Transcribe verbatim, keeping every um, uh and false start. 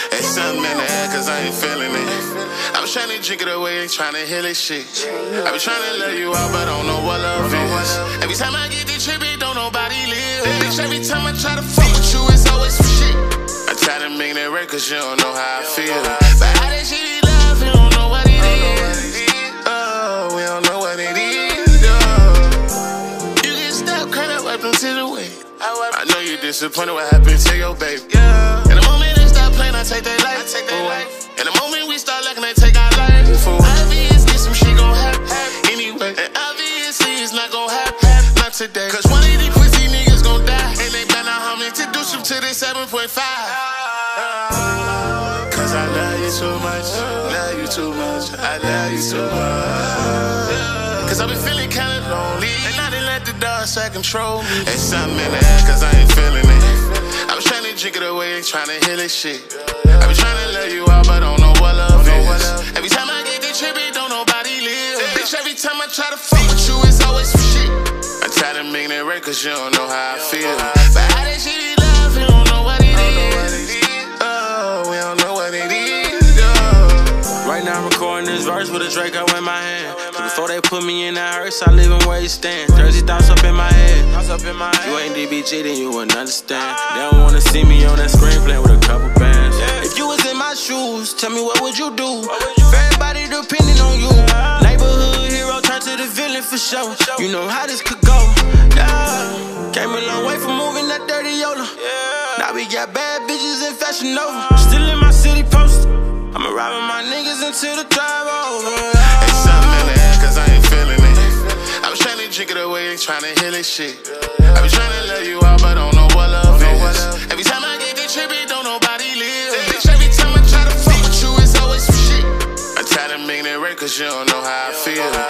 It's something in the air, cause I ain't feeling it. I was trying to drink it away, ain't trying to heal this shit. I be trying to let you out, but don't know what love is. Every time I get this trip, it don't nobody live. Bitch, every time I try to fuck with you, it's always some shit. I try to make that right, cause you don't know how I feel. But how that shit is love, you don't know what it is. Oh, we don't know what it is. Oh. You get stuck, caught up, wipe them tears away. I know you disappointed what happened to your baby. In the moment they stop playing, I take their life. In the moment we start looking, they take our life. Obviously some shit gon' happen anyway. And obviously it's not gon' happen, not today. Cause one of these pussy niggas gon' die. And they better not harm me to do some to this seven point five. Cause I love you too much, love you too much, I love you too much. Cause I've been feeling kinda lonely, and I didn't let the dark side control me. It's something in the air, cause I ain't feeling it. I was trying to drink it away, ain't trying to heal this shit. I be trying to let you out, but don't know what love is. Every time I get this trip, it don't nobody live. Bitch, every time I try to fuck with you, it's always some shit. I try to make that right, cause you don't know how I feel. But how that shit is love, you don't know what it is. Oh, we don't know what it is. Oh. Right now I'm recording this verse with a Draco in my hand. Before they put me in that hearse, I live in where you stand. Jersey thoughts up in my head. You ain't D B G, then you wouldn't understand. They don't wanna see me on that screen playing with a couple bands. If you was in my shoes, tell me what would you do? If everybody depending on you, neighborhood hero turn to the villain for sure. You know how this could go. Yeah. Came a long way from moving that dirty Yola. Now we got bad bitches in Fashion Nova. Still in my city post. I'm arriving my niggas until the drive over. It's something in the air, cause I ain't feeling it. I was trying to drink it away, ain't trying to heal this shit. I be trying to let you out, but don't know what love is. Every time I get this trip, it don't nobody live. Bitch, every time I try to fuck with you, it's always some shit. I try to make that right, cause you don't know how I feel.